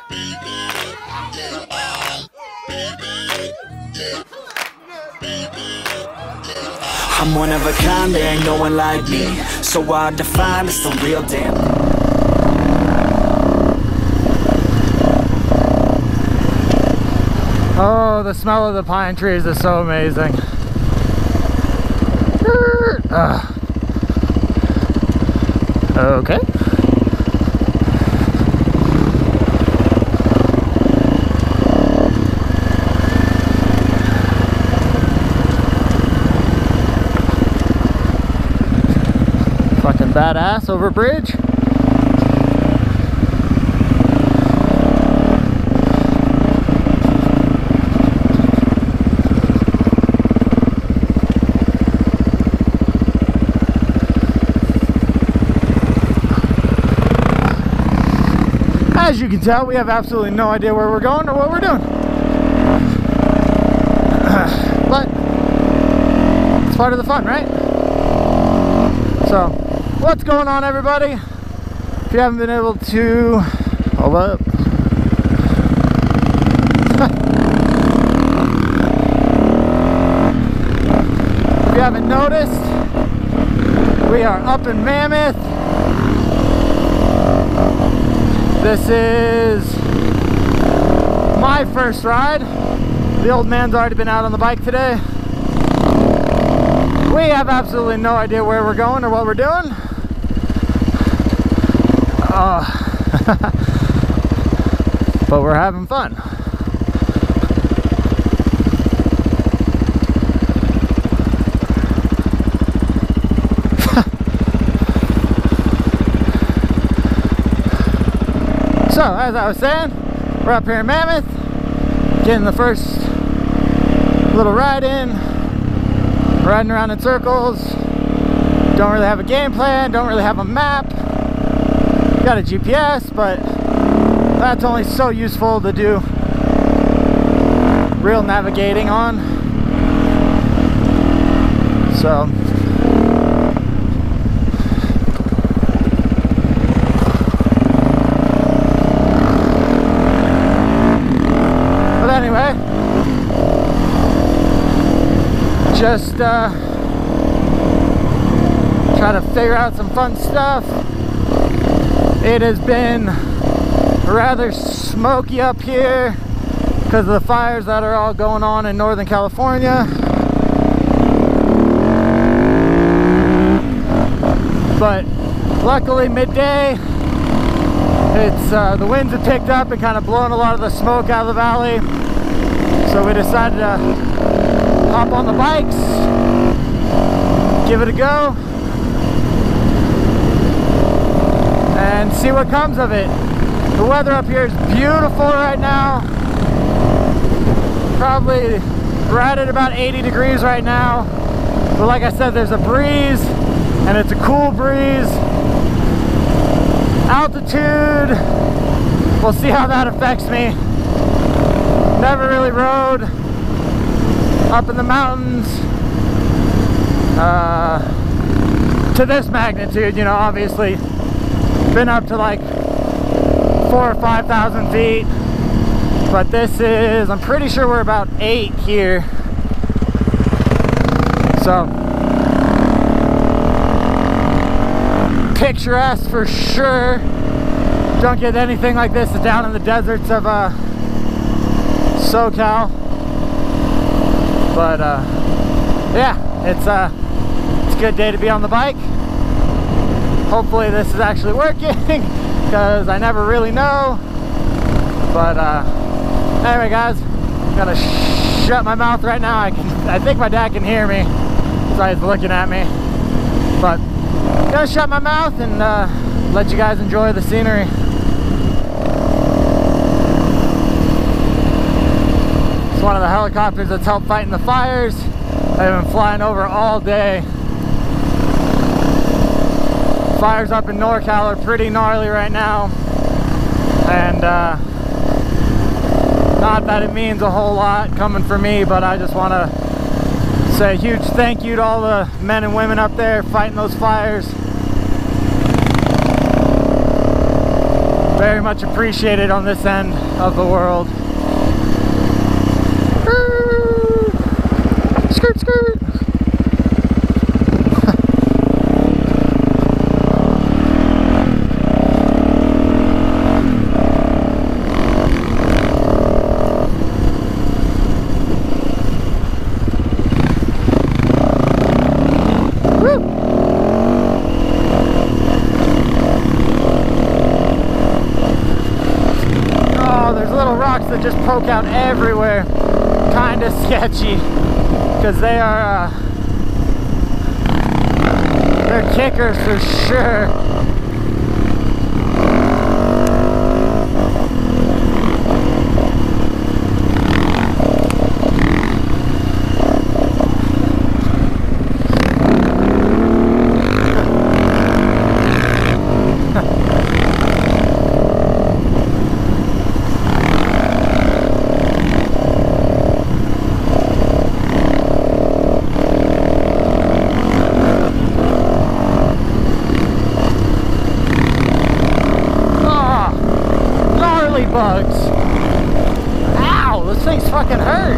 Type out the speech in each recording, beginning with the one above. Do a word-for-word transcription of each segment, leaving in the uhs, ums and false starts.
I'm one of a kind, there ain't no one like me. So hard to find, it's the real damn thing. Oh, the smell of the pine trees is so amazing. Ugh. Okay. Fucking badass over bridge. As you can tell, we have absolutely no idea where we're going or what we're doing. But it's part of the fun, right? So, what's going on, everybody? If you haven't been able to... Hold up. If you haven't noticed, we are up in Mammoth. This is my first ride. The old man's already been out on the bike today. We have absolutely no idea where we're going or what we're doing. Uh, but we're having fun. So, as I was saying, we're up here in Mammoth, getting the first little ride in, riding around in circles. Don't really have a game plan, don't really have a map. Got a G P S, but that's only so useful to do real navigating on. So, anyway, just uh, try to figure out some fun stuff. It has been rather smoky up here because of the fires that are all going on in Northern California. But luckily midday, it's uh, the winds have picked up and kind of blown a lot of the smoke out of the valley. So we decided to hop on the bikes, give it a go, and see what comes of it. The weather up here is beautiful right now. Probably right at about eighty degrees right now. But like I said, there's a breeze, and it's a cool breeze. Altitude, we'll see how that affects me. Never really rode up in the mountains uh, to this magnitude, you know, obviously been up to like four or five thousand feet, but this is, I'm pretty sure we're about eight here. So picturesque for sure. Don't get anything like this down in the deserts of uh, SoCal. But uh, yeah, it's, uh, it's a good day to be on the bike. Hopefully this is actually working because I never really know. But uh, anyway, guys, I'm gonna sh shut my mouth right now. I can, I think my dad can hear me, so he's looking at me. But I'm gonna shut my mouth and uh, let you guys enjoy the scenery. It's one of the helicopters that's helped fighting the fires. They've been flying over all day. Fires up in NorCal are pretty gnarly right now. And uh, not that it means a whole lot coming from me, but I just want to say a huge thank you to all the men and women up there fighting those fires. very much appreciated on this end of the world. Skirt, skirt. That just poke out everywhere, kind of sketchy, because they are uh, they're kickers for sure. Bugs. Ow, this thing's fucking hurt.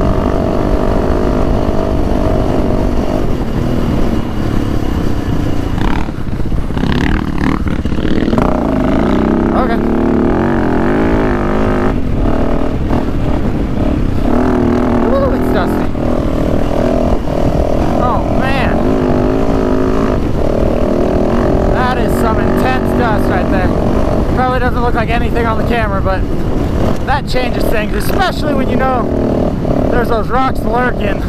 Okay. Ooh, it's dusty. Oh man. That is some intense dust right there. Probably doesn't look like anything on the camera, but that changes things, especially when you know there's those rocks lurking.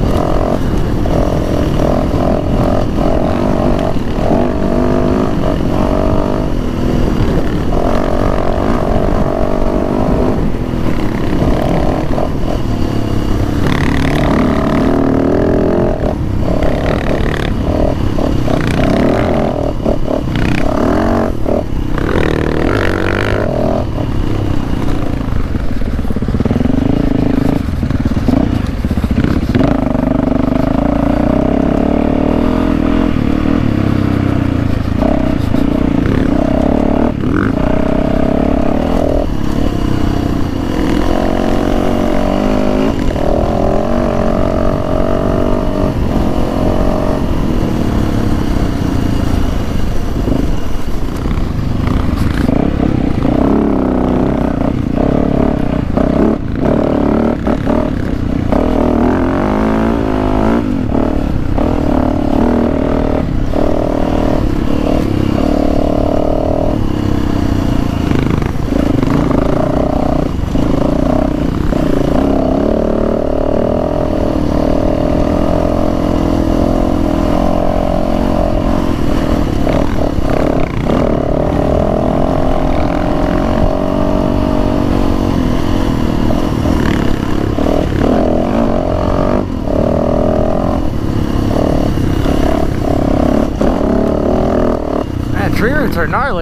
Tree roots are gnarly.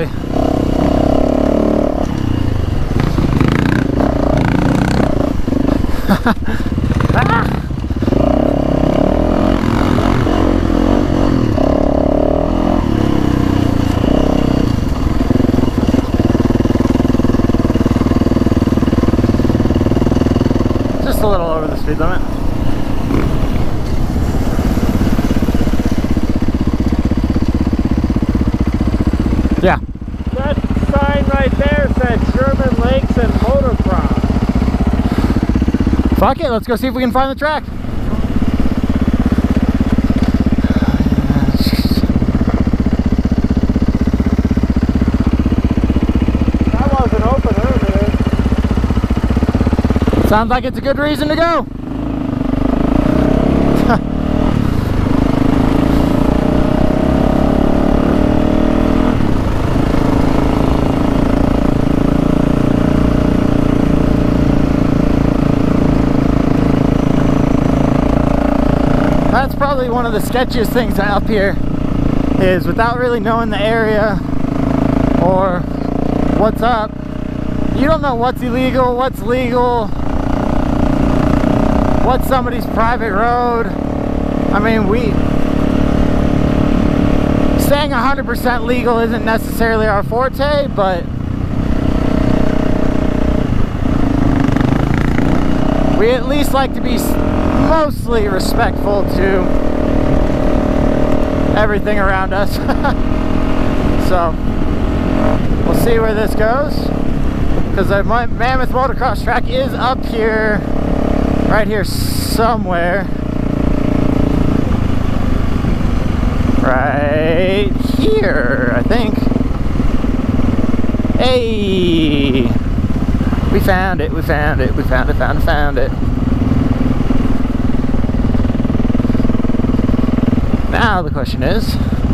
Ah! Just a little over the speed limit. Yeah. That sign right there said Sherman Lakes and Motocross. Fuck it, let's go see if we can find the track. That wasn't open earlier. Sounds like it's a good reason to go. That's probably one of the sketchiest things up here, is without really knowing the area or what's up, you don't know what's illegal, what's legal, what's somebody's private road. I mean, we saying one hundred percent legal isn't necessarily our forte, but we at least like to be mostly respectful to everything around us. So we'll see where this goes, because the Mammoth motocross track is up here, right here somewhere. Right here, I think. Hey! We found it, we found it, we found it, found it, found it. Now the question is,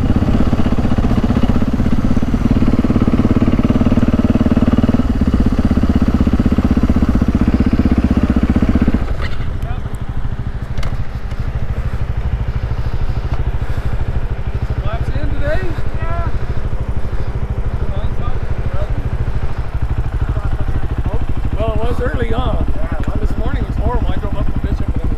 early on. Yeah, well, this morning was horrible. I drove up the bitch up and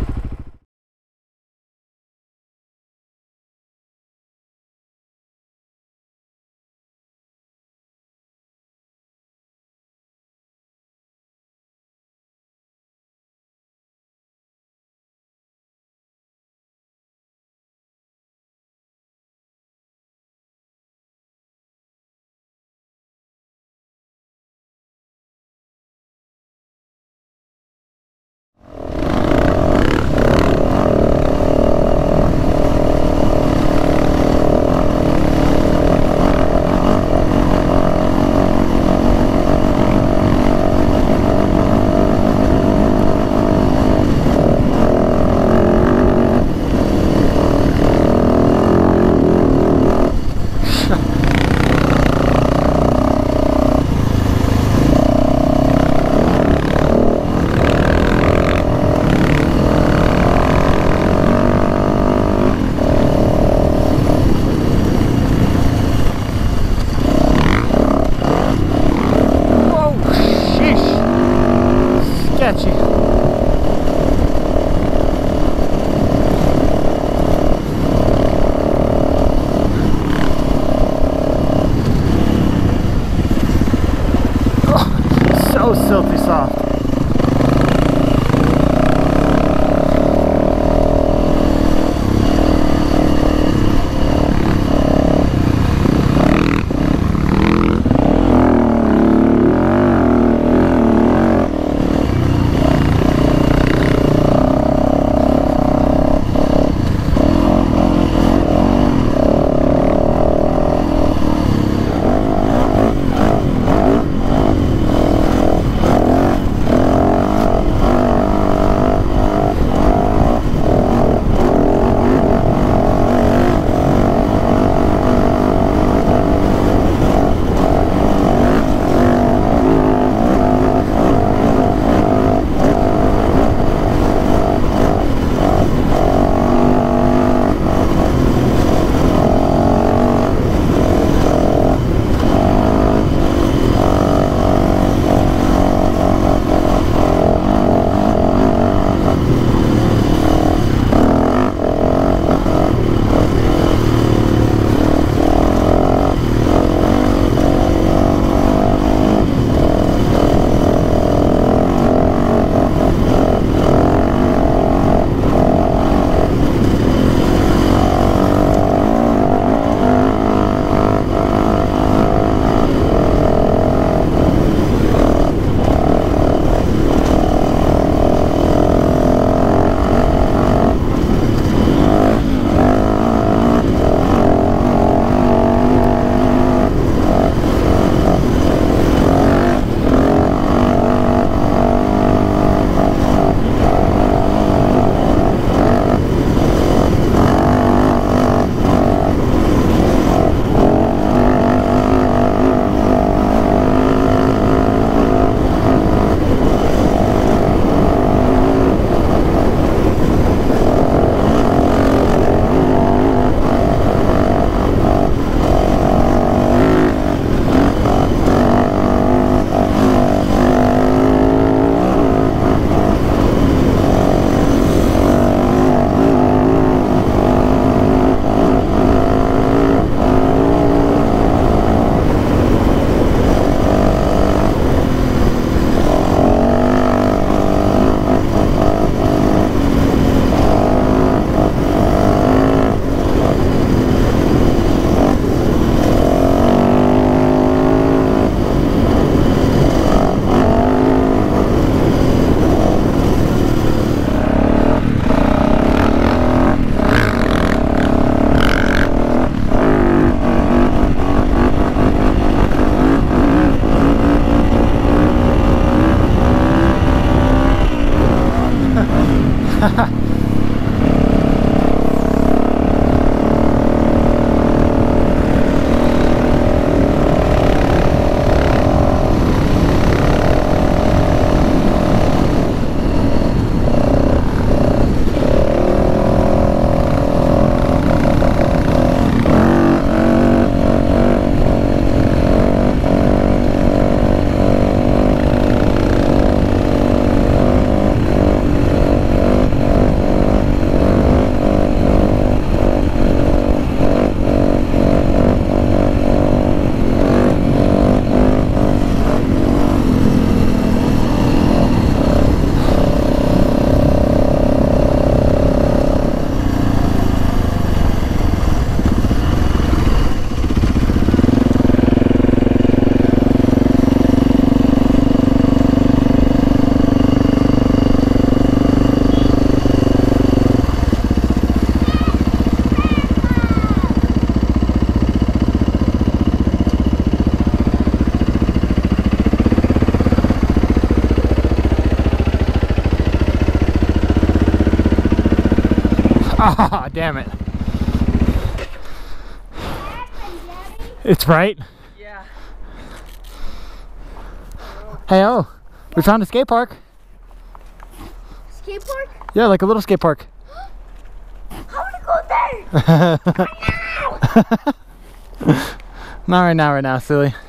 sketchy. Oh, so silty soft. Ah, damn it. It's right. Yeah. Hey, oh, we found a skate park. Skate park? Yeah, like a little skate park. I want to go there! Not right now, right now, silly.